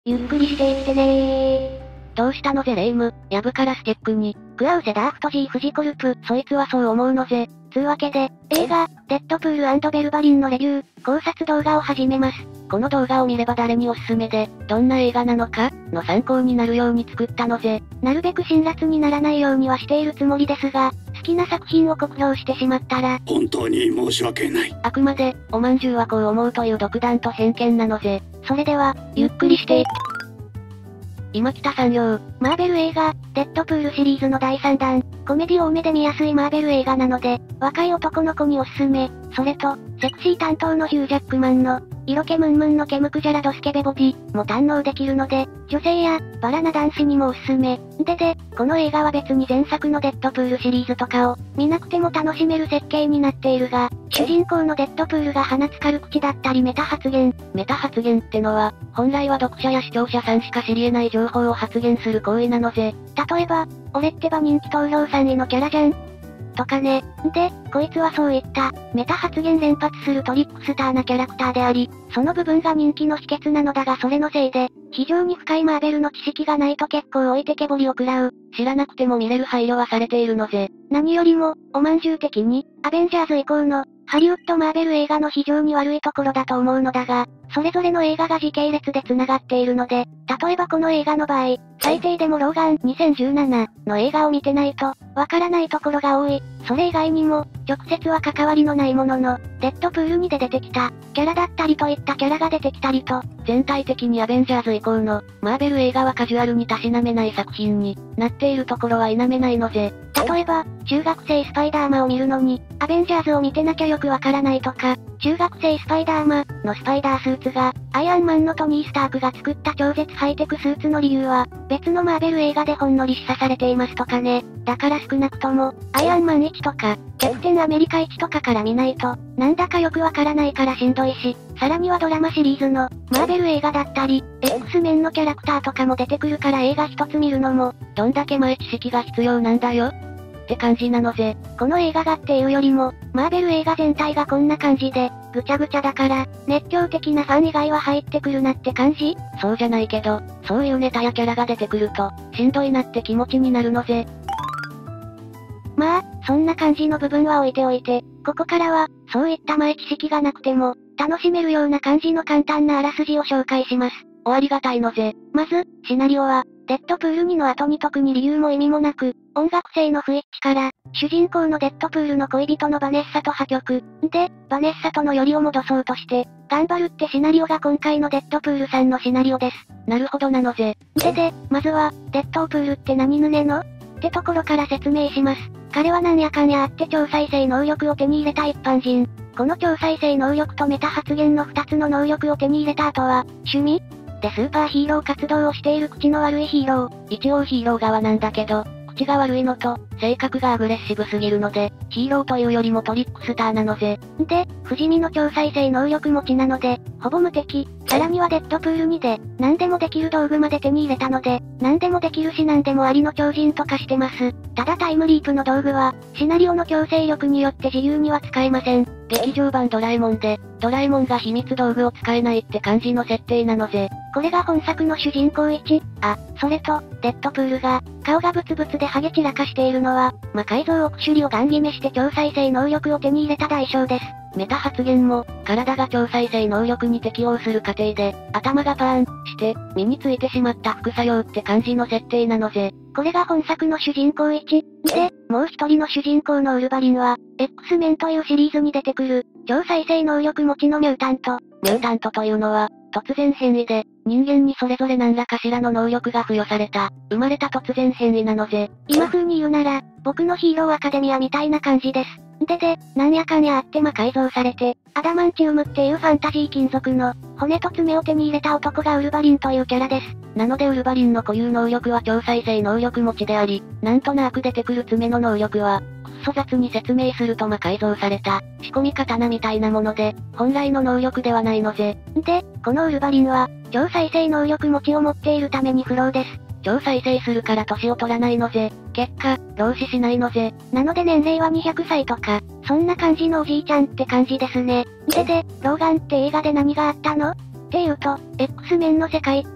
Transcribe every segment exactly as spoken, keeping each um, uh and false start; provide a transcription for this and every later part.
ゆっくりしていってねー。 どうしたのぜレイム、ヤブからステックに。 クアウセダーフト G フジコルプ。 そいつはそう思うのぜ。 つうわけで、映画、デッドプール&ベルバリンのレビュー、考察動画を始めます。 この動画を見れば誰におすすめで、どんな映画なのか、の参考になるように作ったのぜ。 なるべく辛辣にならないようにはしているつもりですが、好きな作品を酷評してしまったら、 本当に申し訳ない。 あくまで、おまんじゅうはこう思うという独断と偏見なのぜ。 それでは、 ゆっくりしていって。今北産業。 マーベル映画、デッドプールシリーズのだいさんだん、コメディ多めで見やすいマーベル映画なので、若い男の子におすすめ。それと、セクシー担当のヒュージャックマンの、色気ムンムンのケムクジャラドスケベボディも堪能できるので、女性や、バラな男子にもおすすめ。でで、この映画は別に前作のデッドプールシリーズとかを、見なくても楽しめる設計になっているが、主人公のデッドプールが放つ軽口だったりメタ発言。 メタ発言ってのは、本来は読者や視聴者さんしか知り得ない情報を発言する行為なのぜ。 例えば、俺ってば人気投票さんいのキャラじゃん。とかね。で、こいつはそういった、メタ発言連発するトリックスターなキャラクターであり、その部分が人気の秘訣なのだがそれのせいで、非常に深いマーベルの知識がないと結構置いてけぼりを食らう。 知らなくても見れる配慮はされているのぜ。 何よりも、おまんじゅう的に、アベンジャーズ以降の、ハリウッドマーベル映画の非常に悪いところだと思うのだが、それぞれの映画が時系列で繋がっているので、例えばこの映画の場合、最低でもローガンにせんじゅうななの映画を見てないと、わからないところが多い。それ以外にも、直接は関わりのないものの、デッドプールにで出てきた、キャラだったりといったキャラが出てきたりと、 全体的にアベンジャーズ以降の、マーベル映画はカジュアルにたしなめない作品になっているところは否めないのぜ。 例えば、中学生スパイダーマンを見るのに、アベンジャーズを見てなきゃよくわからないとか、中学生スパイダーマンのスパイダースーツが、アイアンマンのトニー・スタークが作った超絶ハイテクスーツの理由は、別のマーベル映画でほんのり示唆されていますとかね。だから少なくとも、アイアンマンいちとか、キャプテンアメリカいちとかから見ないと、なんだかよくわからないからしんどいし、さらにはドラマシリーズの、マーベル映画だったり、X メンのキャラクターとかも出てくるから映画一つ見るのも、 どんだけ前知識が必要なんだよって感じなのぜ。 この映画がっていうよりも、マーベル映画全体がこんな感じで、ぐちゃぐちゃだから、熱狂的なファン以外は入ってくるなって感じ？ そうじゃないけど、そういうネタやキャラが出てくると、しんどいなって気持ちになるのぜ。 まあ、そんな感じの部分は置いておいて、ここからは、そういった前知識がなくても、楽しめるような感じの簡単なあらすじを紹介します。 おありがたいのぜ。 まず、シナリオは、デッドプールにの後に特に理由も意味もなく、音楽性の不一致から、主人公のデッドプールの恋人のバネッサと破局。で、バネッサとのよりを戻そうとして、頑張るってシナリオが今回のデッドプールさんのシナリオです。 なるほどなのぜ。 でで、まずは、デッドプールって何ぬねのってところから説明します。彼はなんやかんやあって超再生能力を手に入れた一般人。この超再生能力とメタ発言の二つの能力を手に入れた後は、趣味でスーパーヒーロー活動をしている口の悪いヒーロー。 一応ヒーロー側なんだけど、口が悪いのと、性格がアグレッシブすぎるので、ヒーローというよりもトリックスターなのぜ。 で、不死身の超再生能力持ちなので、ほぼ無敵。さらにはデッドプールにで、何でもできる道具まで手に入れたので、何でもできるし何でもありの超人とかしてます。ただタイムリープの道具は、シナリオの強制力によって自由には使えません。 劇場版ドラえもんで、ドラえもんが秘密道具を使えないって感じの設定なのぜ。 これが本作の主人公いち。あ、それと、デッドプールが、顔がブツブツでハゲ散らかしているのは、魔改造億首里をガン決めして超再生能力を手に入れた代償です。 メタ発言も、体が超再生能力に適応する過程で、頭がパーンして、身についてしまった副作用って感じの設定なのぜ。 これが本作の主人公いち。で、もう一人の主人公のウルヴァリンは、X メンというシリーズに出てくる、超再生能力持ちのミュータント。 ミュータントというのは、突然変異で、人間にそれぞれ何らかしらの能力が付与された、生まれた突然変異なのぜ。 今風に言うなら、僕のヒーローアカデミアみたいな感じです。でで、なんやかんやあって魔改造されて、アダマンチウムっていうファンタジー金属の、骨と爪を手に入れた男がウルヴァリンというキャラです。 なのでウルヴァリンの固有能力は超再生能力持ちであり、なんとなく出てくる爪の能力は、くっそ雑に説明すると魔改造された、仕込み刀みたいなもので、本来の能力ではないのぜ。 で、このウルヴァリンは、超再生能力持ちを持っているために不老です。 超再生するから年を取らないのぜ。結果、老死しないのぜ。 なので年齢はにひゃくさいとか、そんな感じのおじいちゃんって感じですね。でで、ローガンって映画で何があったのっていうと、X メンの世界って、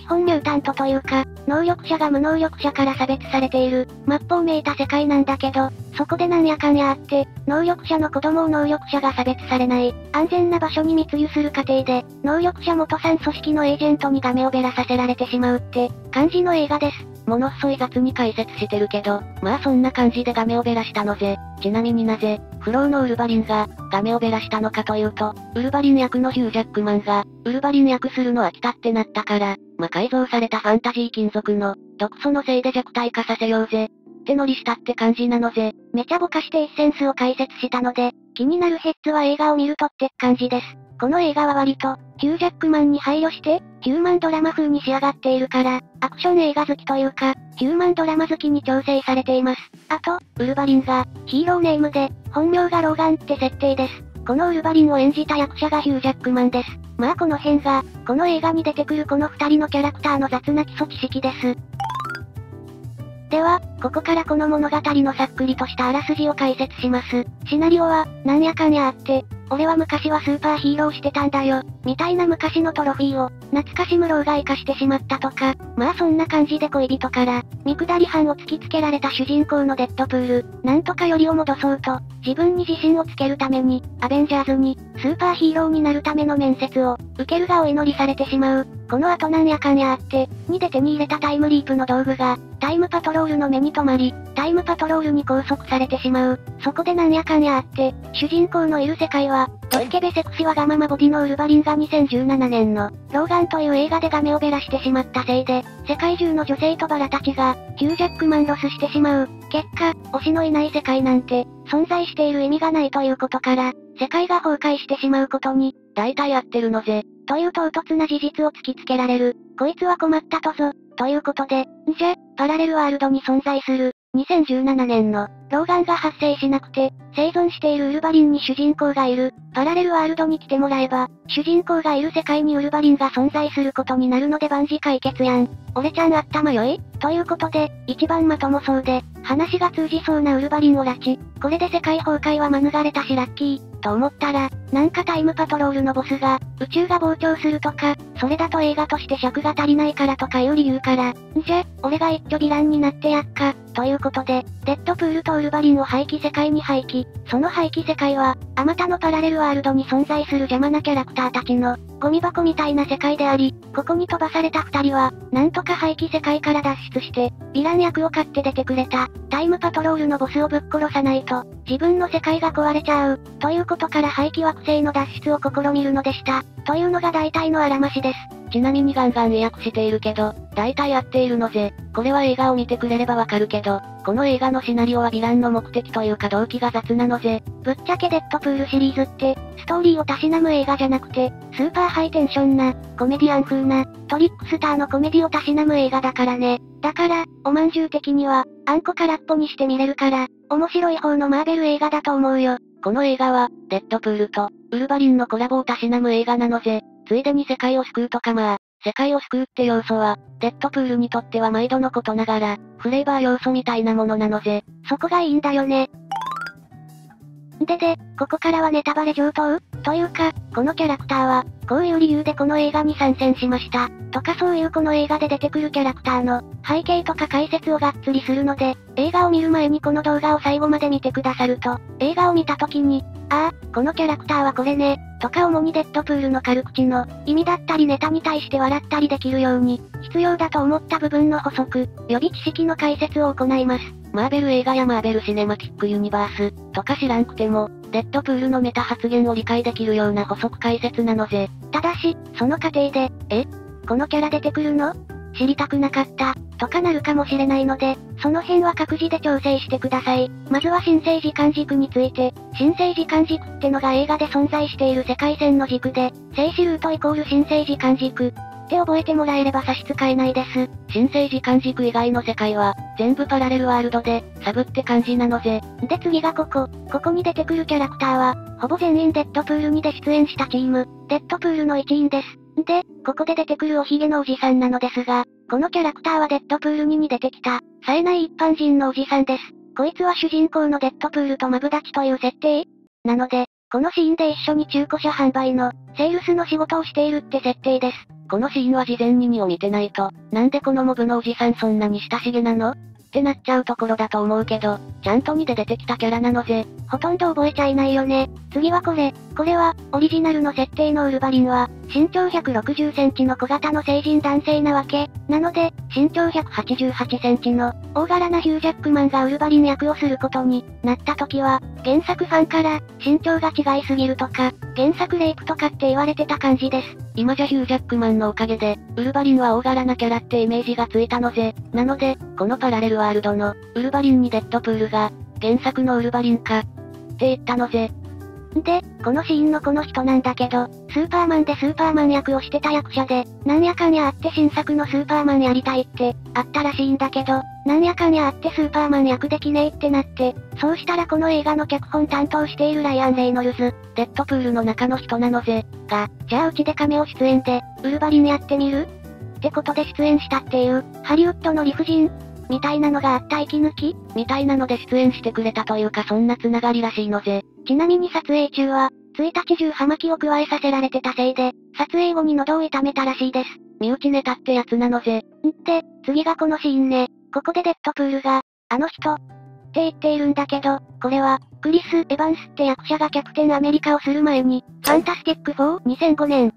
基本ミュータントというか、能力者が無能力者から差別されている、末法めいた世界なんだけど、そこでなんやかんやあって、能力者の子供を能力者が差別されない、安全な場所に密輸する過程で、能力者元さん組織のエージェントにガメをべらさせられてしまうって、感じの映画です。 ものすごい雑に解説してるけど、まあそんな感じでガメをべらしたのぜ。ちなみになぜ、フローのウルヴァリンが、ガメをべらしたのかというと、ウルヴァリン役のヒュージャックマンが、ウルヴァリン役するの飽きたってなったから、まあ改造されたファンタジー金属の、毒素のせいで弱体化させようぜ。ってノリしたって感じなのぜ。 めちゃぼかしてエッセンスを解説したので、気になるヘッズは映画を見るとって感じです。この映画は割と、ヒュージャックマンに配慮して、ヒューマンドラマ風に仕上がっているから、アクション映画好きというか、ヒューマンドラマ好きに調整されています。あと、ウルヴァリンが、ヒーローネームで、本名がローガンって設定です。このウルヴァリンを演じた役者がヒュージャックマンです。まあこの辺が、この映画に出てくるこの二人のキャラクターの雑な基礎知識です。では、ここからこの物語のさっくりとしたあらすじを解説します。シナリオは、なんやかんやあって、俺は昔はスーパーヒーローしてたんだよ、みたいな昔のトロフィーを、懐かしむろうが生かしてしまったとか、まあそんな感じで恋人から、見下り犯を突きつけられた主人公のデッドプール、なんとかよりを戻そうと、自分に自信をつけるために、アベンジャーズに、スーパーヒーローになるための面接を、受けるがお祈りされてしまう。この後なんやかんやあって、にで手に入れたタイムリープの道具が、タイムパトロールの目に留まり、タイムパトロールに拘束されてしまう。そこでなんやかんやあって、主人公のいる世界は、ドスケベセクシーわがままボディのウルヴァリンがにせんじゅうななねんの、ローガンという映画でガメをべらしてしまったせいで、世界中の女性とバラたちが、ヒュージャックマンロスしてしまう。結果、推しのいない世界なんて、存在している意味がないということから、世界が崩壊してしまうことに、 大体合ってるのぜ。 という唐突な事実を突きつけられる。こいつは困ったとぞ。ということで、んじゃ、パラレルワールドに存在する、にせんじゅうななねんの、ローガンが発生しなくて、生存しているウルヴァリンに主人公がいる、パラレルワールドに来てもらえば、主人公がいる世界にウルヴァリンが存在することになるので万事解決やん。俺ちゃんあったまよいということで、一番まともそうで、話が通じそうなウルヴァリンを拉致、これで世界崩壊は免れたしラッキー、と思ったら、なんかタイムパトロールのボスが、宇宙が膨張するとか、それだと映画として尺が足りないからとかいう理由から、んじゃ、俺が一挙ヴィランになってやっか、ということで、デッドプールとウルヴァリンを廃棄世界に廃棄。その廃棄世界は、あまたのパラレルワールドに存在する邪魔なキャラクターたちの、ゴミ箱みたいな世界であり、ここに飛ばされた二人は、なんとか廃棄世界から脱出して、ヴィラン役を買って出てくれた、タイムパトロールのボスをぶっ殺さないと、自分の世界が壊れちゃう、ということから廃棄惑星の脱出を試みるのでした。というのが大体のあらましです。 ちなみにガンガン意訳しているけど、大体合っているのぜ。これは映画を見てくれればわかるけど、この映画のシナリオはヴィランの目的というか動機が雑なのぜ。 ぶっちゃけデッドプールシリーズって、ストーリーをたしなむ映画じゃなくて、スーパーハイテンションな、コメディアン風な、トリックスターのコメディをたしなむ映画だからね。だから、おまんじゅう的には、あんこ空っぽにして見れるから、面白い方のマーベル映画だと思うよ。 この映画は、デッドプールと、ウルヴァリンのコラボをたしなむ映画なのぜ。ついでに世界を救うとかまあ、世界を救うって要素は、デッドプールにとっては毎度のことながら、フレーバー要素みたいなものなのぜ。 そこがいいんだよね。でで、ここからはネタバレ上等というか、このキャラクターは、こういう理由でこの映画に参戦しました。とかそういうこの映画で出てくるキャラクターの、背景とか解説をがっつりするので、映画を見る前にこの動画を最後まで見てくださると、映画を見た時に、ああ、このキャラクターはこれね、とか主にデッドプールの軽口の、意味だったりネタに対して笑ったりできるように、必要だと思った部分の補足、予備知識の解説を行います。 マーベル映画やマーベルシネマティックユニバース、とか知らんくても、デッドプールのメタ発言を理解できるような補足解説なのぜ。 ただし、その過程で、えこのキャラ出てくるの知りたくなかった、とかなるかもしれないので、その辺は各自で調整してください。まずは新生時間軸について、新生時間軸ってのが映画で存在している世界線の軸で、静止ルートイコール新生時間軸。って覚えてもらえれば差し支えないです。 新生時間軸以外の世界は、全部パラレルワールドで、サブって感じなのぜ。 で次がここ。ここに出てくるキャラクターは、ほぼ全員デッドプールにで出演したチーム、デッドプールの一員です。で、ここで出てくるおひげのおじさんなのですが、このキャラクターはデッドプールにに出てきた、冴えない一般人のおじさんです。こいつは主人公のデッドプールとマブダチという設定なので、このシーンで一緒に中古車販売の、セールスの仕事をしているって設定です。 このシーンは事前ににを見てないと、なんでこのモブのおじさんそんなに親しげなのってなっちゃうところだと思うけど、ちゃんとにで出てきたキャラなのぜ。 ほとんど覚えちゃいないよね。次はこれ。これは、オリジナルの設定のウルヴァリンは、身長ひゃくろくじゅっセンチの小型の成人男性なわけ。なので、身長ひゃくはちじゅうはちセンチの、大柄なヒュージャックマンがウルヴァリン役をすることになった時は、原作ファンから、身長が違いすぎるとか、原作レイプとかって言われてた感じです。 今じゃヒュージャックマンのおかげで、ウルヴァリンは大柄なキャラってイメージがついたのぜ。なので、このパラレルワールドの、ウルヴァリンにデッドプールが、原作のウルヴァリンか、って言ったのぜ。 で、このシーンのこの人なんだけど、スーパーマンでスーパーマン役をしてた役者で、なんやかんやあって新作のスーパーマンやりたいって、あったらしいんだけど、なんやかんやあってスーパーマン役できねえってなって、そうしたらこの映画の脚本担当しているライアン・レイノルズ、 デッドプールの中の人なのぜ。 が、じゃあうちでカメオ出演で、ウルヴァリンやってみるってことで出演したっていう、ハリウッドの理不尽みたいなのがあった息抜きみたいなので出演してくれたというかそんなつながりらしいのぜ。 ちなみに撮影中は、いちにち中葉巻を加えさせられてたせいで、撮影後に喉を痛めたらしいです。 身内ネタってやつなのぜ。 んって、次がこのシーンね。ここでデッドプールが、あの人、って言っているんだけど、これは、クリス・エヴァンスって役者がキャプテンアメリカをする前に、ファンタスティックフォーにせんごねんって、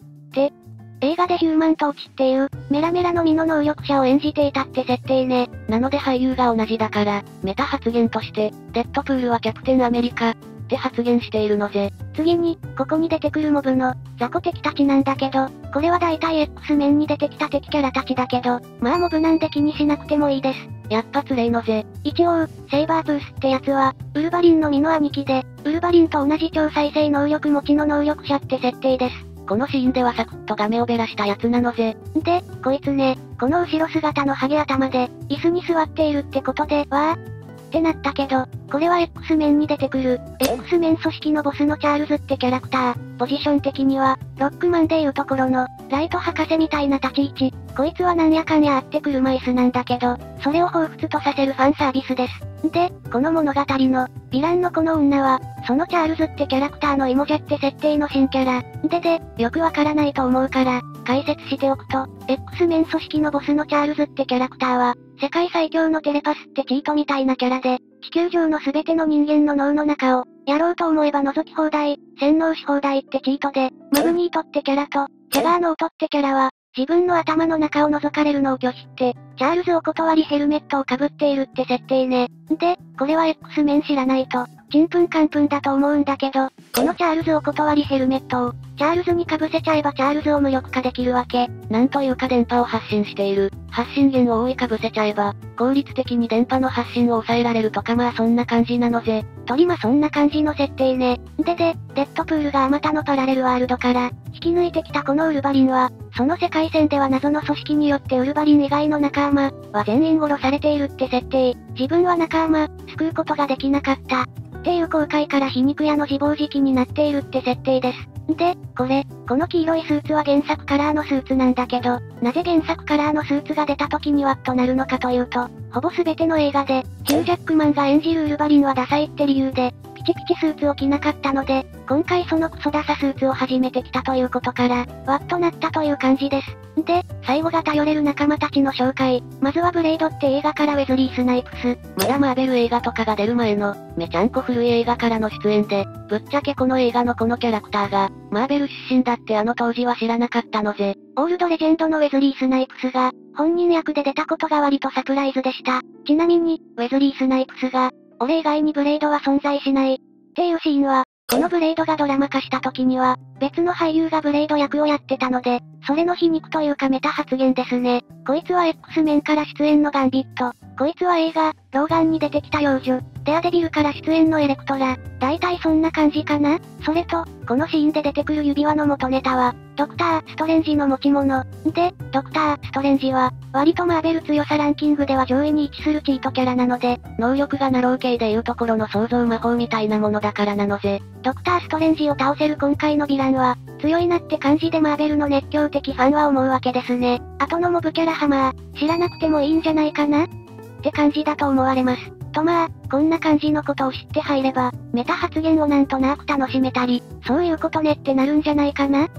映画でヒューマントーチっていう、メラメラの実の能力者を演じていたって設定ね。 なので俳優が同じだから、メタ発言として、デッドプールはキャプテンアメリカ、って発言しているのぜ。 次に、ここに出てくるモブの、雑魚敵たちなんだけど、これは大体 X 面に出てきた敵キャラたちだけど、まあモブなんで気にしなくてもいいです。 やっぱつれいのぜ。 一応、セイバープースってやつは、ウルヴァリンの実の兄貴で、ウルヴァリンと同じ超再生能力持ちの能力者って設定です。 このシーンではサクッと画面をべらしたやつなのぜ。 で、こいつね、この後ろ姿のハゲ頭で、椅子に座っているってことで、わーってなったけど、これは X 面に出てくる、X 面組織のボスのチャールズってキャラクター、ポジション的には、ロックマンでいうところの、ライト博士みたいな立ち位置、こいつはなんやかんやあって車椅子なんだけど、それを彷彿とさせるファンサービスです。で、この物語の、ヴィランのこの女は、そのチャールズってキャラクターのイモジャって設定の新キャラ。でで、よくわからないと思うから、解説しておくと、X 面組織のボスのチャールズってキャラクターは、世界最強のテレパスってチートみたいなキャラで、地球上の全ての人間の脳の中を、やろうと思えば覗き放題、洗脳し放題ってチートで、マグニートってキャラと、チェガーノートってキャラは、自分の頭の中を覗かれるのを拒否って、チャールズお断りヘルメットをかぶっているって設定ね。で、これは X 面知らないと、ちんぷんかんぷんだと思うんだけど、このチャールズお断りヘルメットを、チャールズに被せちゃえばチャールズを無力化できるわけ。 なんというか電波を発信している。発信源を覆い被せちゃえば、効率的に電波の発信を抑えられるとかまあそんな感じなのぜ。 とりまそんな感じの設定ね。でで、デッドプールがあまたのパラレルワールドから、引き抜いてきたこのウルヴァリンは、その世界線では謎の組織によってウルヴァリン以外の仲間は全員殺されているって設定。自分は仲間、救うことができなかった。っていう後悔から皮肉屋の自暴自棄になっているって設定です。で、これ、この黄色いスーツは原作カラーのスーツなんだけど、なぜ原作カラーのスーツが出た時にワッとなるのかというと、ほぼ全ての映画で、ヒュージャックマンが演じるウルヴァリンはダサいって理由で、ピチピチスーツを着なかったので、今回そのクソダサスーツを初めて着たということから、ワッとなったという感じです。で、最後が頼れる仲間たちの紹介。まずはブレイドって映画からウェズリー・スナイプス。 まだマーベル映画とかが出る前の、めちゃんこ古い映画からの出演で、ぶっちゃけこの映画のこのキャラクターが、マーベル出身だってあの当時は知らなかったのぜ。 オールドレジェンドのウェズリー・スナイプスが、本人役で出たことが割とサプライズでした。ちなみに、ウェズリー・スナイプスが、俺以外にブレイドは存在しない。っていうシーンは、このブレイドがドラマ化した時には、別の俳優がブレイド役をやってたので、それの皮肉というかメタ発言ですね。こいつは X 面から出演のガンビット。こいつは映画、ローガンに出てきた幼女。デアデビルから出演のエレクトラ。大体そんな感じかな。それと、このシーンで出てくる指輪の元ネタは、ドクター・ストレンジの持ち物。で、ドクター・ストレンジは、割とマーベル強さランキングでは上位に位置するチートキャラなので、 能力がナロー系でいうところの創造魔法みたいなものだからなのぜ。 ドクター・ストレンジを倒せる今回のヴィランは、強いなって感じでマーベルの熱狂的ファンは思うわけですね。後のモブキャラハマー、知らなくてもいいんじゃないかなって感じだと思われます。とまあ、こんな感じのことを知って入れば、メタ発言をなんとなく楽しめたり、そういうことねってなるんじゃないかなっ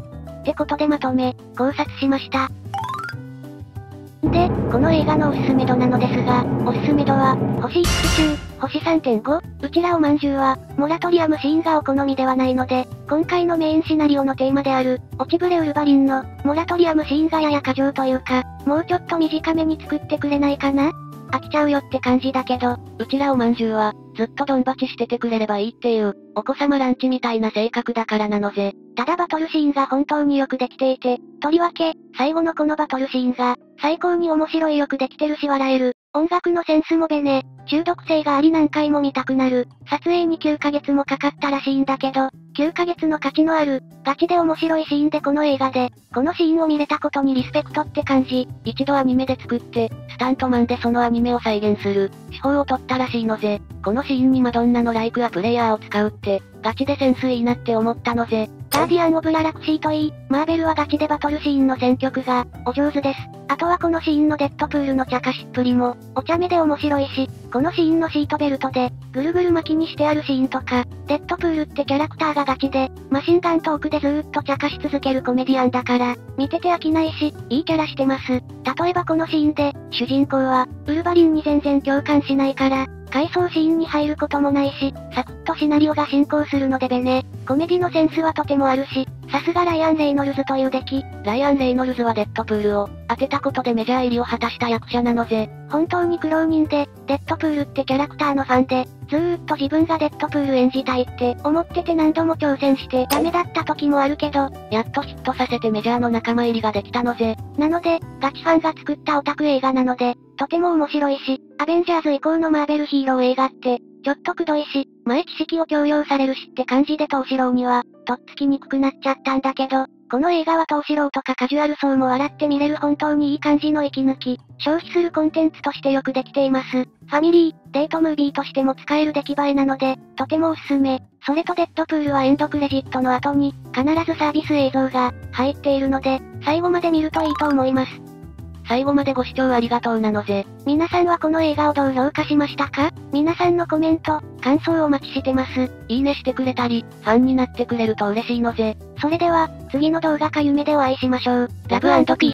ってことでまとめ、考察しました。で、この映画のおすすめ度なのですが、おすすめ度は、星いつつ中、星 さんてんご、うちらおまんじゅうは、モラトリアムシーンがお好みではないので、今回のメインシナリオのテーマである、落ちぶれウルヴァリンの、モラトリアムシーンがやや過剰というか、もうちょっと短めに作ってくれないかな？飽きちゃうよって感じだけど、 うちらおまんじゅうは、ずっとドンバチしててくれればいいっていう、お子様ランチみたいな性格だからなのぜ。 ただバトルシーンが本当によくできていて、とりわけ、最後のこのバトルシーンが、最高に面白いよくできてるし笑える。音楽のセンスもベネ、中毒性があり何回も見たくなる。撮影にきゅうかげつもかかったらしいんだけど、きゅうかげつの価値のある、ガチで面白いシーンでこの映画で、このシーンを見れたことにリスペクトって感じ。 一度アニメで作って、スタントマンでそのアニメを再現する、手法を取ったらしいのぜ。このシーンにマドンナのライクアプレイヤーを使うって、ガチでセンスいいなって思ったのぜ。 ガーディアン・オブ・ララクシーといい、マーベルはガチでバトルシーンの選曲が、お上手です。あとはこのシーンのデッドプールの茶化しっぷりも、お茶目で面白いし、このシーンのシートベルトで、ぐるぐる巻きにしてあるシーンとか、デッドプールってキャラクターがガチで、マシンガントークでずーっと茶化し続けるコメディアンだから、見てて飽きないし、いいキャラしてます。例えばこのシーンで、主人公は、ウルヴァリンに全然共感しないから、回想シーンに入ることもないし、サクッとシナリオが進行するのでベネ。コメディのセンスはとてもあるし、さすがライアン・レイノルズという出来。 ライアン・レイノルズはデッドプールを当てたことでメジャー入りを果たした役者なのぜ。 本当に苦労人で、デッドプールってキャラクターのファンで、ずーっと自分がデッドプール演じたいって思ってて何度も挑戦してダメだった時もあるけど、 やっとヒットさせてメジャーの仲間入りができたのぜ。 なので、ガチファンが作ったオタク映画なので、とても面白いし、アベンジャーズ以降のマーベルヒーロー映画って、ちょっとくどいし、前知識を強要されるしって感じで東四郎には、とっつきにくくなっちゃったんだけど、この映画は東四郎とかカジュアル層も笑って見れる本当にいい感じの息抜き、消費するコンテンツとしてよくできています。ファミリー、デートムービーとしても使える出来栄えなので、とてもおすすめ。それとデッドプールはエンドクレジットの後に、必ずサービス映像が入っているので、最後まで見るといいと思います。 最後までご視聴ありがとうなのぜ。 皆さんはこの映画をどう評価しましたか？皆さんのコメント、感想をお待ちしてます。 いいねしてくれたり、ファンになってくれると嬉しいのぜ。 それでは、次の動画か夢でお会いしましょう。 ラブ&ピース。